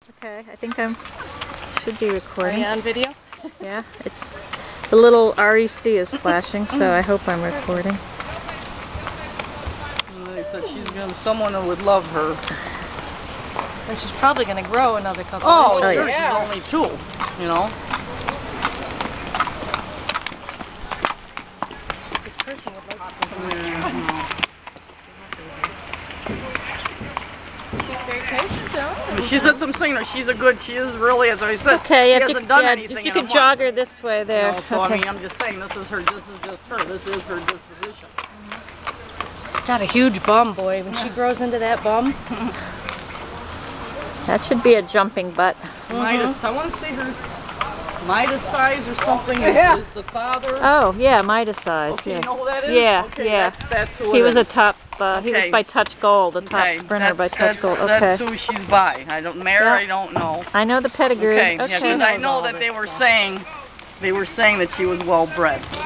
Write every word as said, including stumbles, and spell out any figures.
Okay, I think I'm should be recording. Are you on video? Yeah, it's the little R E C is flashing, so I hope I'm recording. They said she's gonna someone who would love her. And she's probably gonna grow another couple Oh, inches. sure, yeah. she's only two, you know. This person would like to She's very patient, though. She said something. She's a good. She is really, as I said. Okay, she if hasn't you, done yeah, anything if you in a could jog month, her this way there. you know, so okay. I mean, I'm just saying, this is her. This is just her. This is her disposition. got a huge bum, boy. When she grows into that bum. That should be a jumping butt. Mm-hmm. Midas, I want to say her Midas size or something is, Yeah. is the father. Oh, yeah, Midas size. Okay, yeah. you know who that is? Yeah, okay, yeah. That's, that's who He it was a is. top. Uh, He was Okay. by Touch Gold, a top Okay, sprinter by that's, Touch that's, Gold. Okay. That's who she's by. I don't, Mare, Yeah. I don't know. I know the pedigree. Okay, Okay. yeah, because I know that they were saying, they were saying that she was well bred.